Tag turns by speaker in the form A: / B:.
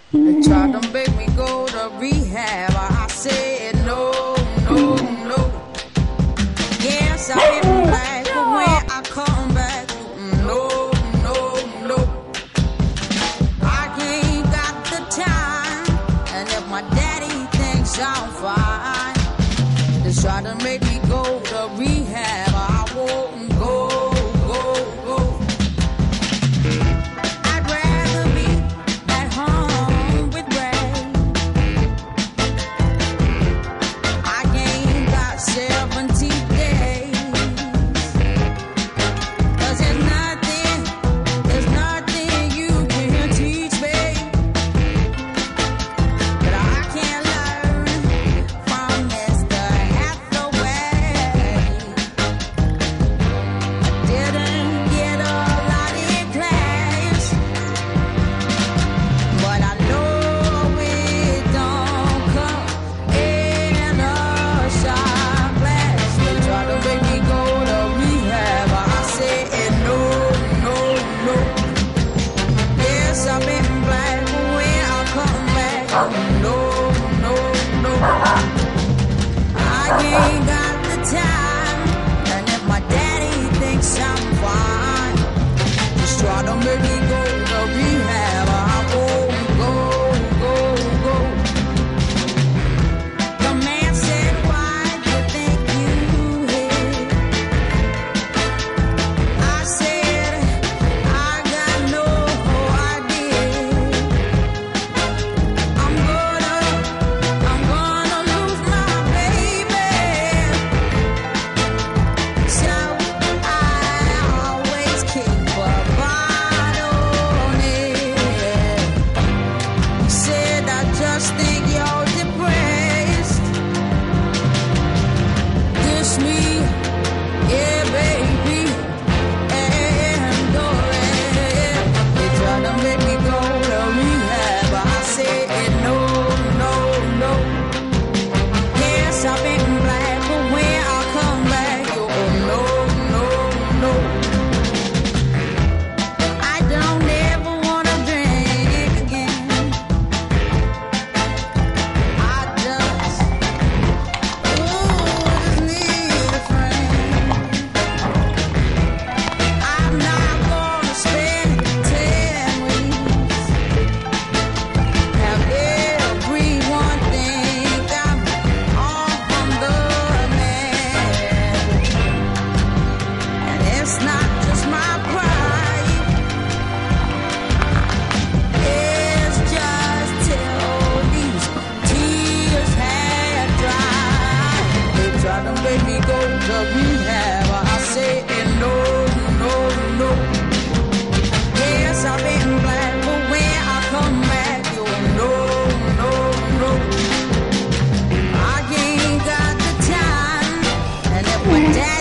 A: They tried to make me go to rehab. I said no, no, no. Yes, I've been black, but when I come back, no, no, no. I ain't got the time, and if my daddy thinks I'm fine, they try to make me go to rehab. I won't go, go, go. I'd rather be at home with Ray. I ain't got 70 days. 'Cause there's nothing you can teach me that I can't learn from Mr. Hathaway. Didn't get a lot in class, but I know it don't come in a shot glass. They try to make me go to rehab. I said no, no, no. Yes, I've been black, but when I come back, no, no, no. I ain't got the time, and if my daddy thinks I'm fine, just try to make me go to rehab. I won't go, go, go. The man said, why do you think you hit? I said, I got no idea. I'm gonna lose my baby. So I always keep a bottle near. He said, I just think you're depressed. Dish me, yeah, baby, and go ahead. They try to make me go to rehab. I said no, no, no. Yes, I've been black, but when I come back, you go no, no, no. I don't ever wanna drink again. I just need a friend. I'm not gonna spend 10 weeks. Have everyone think I'm on the man. And it's not just my pride. It's just till these tears had dried. They try to make me go to rehab. I say no, no, no. Yes, I've been black, but when I come back, you no, no, no. I ain't got the time, and if my dad